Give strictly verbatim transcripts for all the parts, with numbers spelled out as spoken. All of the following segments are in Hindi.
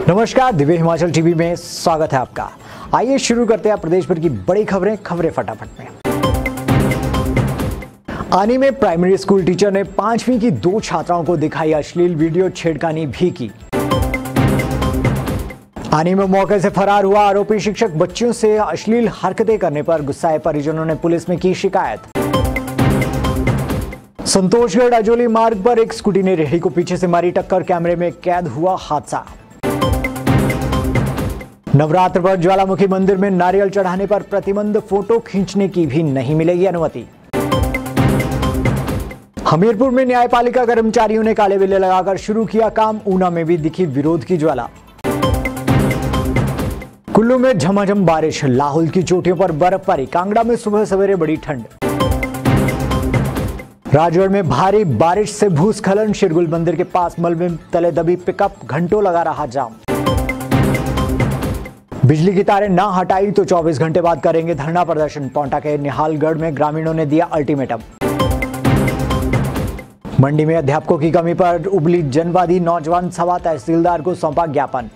नमस्कार, दिव्य हिमाचल टीवी में स्वागत है आपका। आइए शुरू करते हैं प्रदेश भर की बड़ी खबरें खबरें फटाफट में। आनी में प्राइमरी स्कूल टीचर ने पांचवीं की दो छात्राओं को दिखाई अश्लील वीडियो, छेड़खानी भी की। आनी में मौके से फरार हुआ आरोपी शिक्षक बच्चियों से अश्लील हरकतें करने पर गुस्साए परिजनों ने पुलिस में की शिकायत। संतोषगढ़ अजोली मार्ग पर एक स्कूटी ने रेहड़ी को पीछे से मारी टक्कर, कैमरे में कैद हुआ हादसा। नवरात्र पर ज्वालामुखी मंदिर में नारियल चढ़ाने पर प्रतिबंध, फोटो खींचने की भी नहीं मिलेगी अनुमति। हमीरपुर में न्यायपालिका कर्मचारियों ने काले बिल्ले लगाकर शुरू किया काम, ऊना में भी दिखी विरोध की ज्वाला। कुल्लू में झमाझम बारिश, लाहौल की चोटियों पर बर्फबारी, कांगड़ा में सुबह सवेरे बड़ी ठंड। राजगढ़ में भारी बारिश से भूस्खलन, शिरगुल मंदिर के पास मलबे तले दबी पिकअप, घंटों लगा रहा जाम। बिजली की तारें ना हटाई तो चौबीस घंटे बाद करेंगे धरना प्रदर्शन, पांवटा के निहालगढ़ में ग्रामीणों ने दिया अल्टीमेटम। मंडी में अध्यापकों की कमी पर उबली जनवादी नौजवान सभा, तहसीलदार को सौंपा ज्ञापन।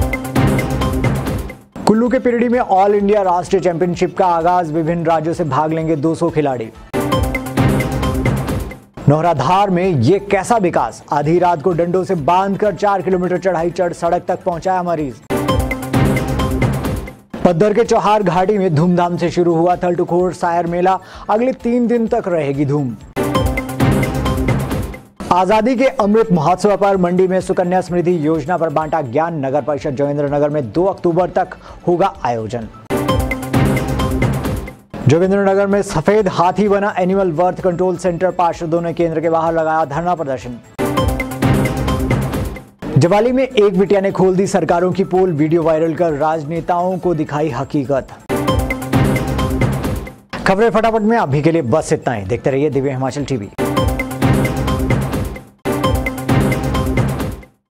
कुल्लू के पिरडी में ऑल इंडिया राष्ट्रीय चैंपियनशिप का आगाज, विभिन्न राज्यों से भाग लेंगे दो सौ खिलाड़ी। नौराधार में ये कैसा विकास, आधी रात को डंडों से बांधकर चार किलोमीटर चढ़ाई चढ़ सड़क तक पहुंचाया मरीज। पद्धर के चौहार घाटी में धूमधाम से शुरू हुआ थलटुखोर सायर मेला, अगले तीन दिन तक रहेगी धूम। आजादी के अमृत महोत्सव पर मंडी में सुकन्या समृद्धि योजना पर बांटा ज्ञान, नगर परिषद जोगिंद्रनगर में दो अक्टूबर तक होगा आयोजन। जोगिंद्रनगर में सफेद हाथी बना एनिमल बर्थ कंट्रोल सेंटर, पार्षदों ने केंद्र के बाहर लगाया धरना प्रदर्शन। जवाली में एक बिटिया ने खोल दी सरकारों की पोल, वीडियो वायरल कर राजनेताओं को दिखाई हकीकत। खबरें फटाफट में अभी के लिए बस इतना ही। देखते रहिए दिव्य हिमाचल टीवी।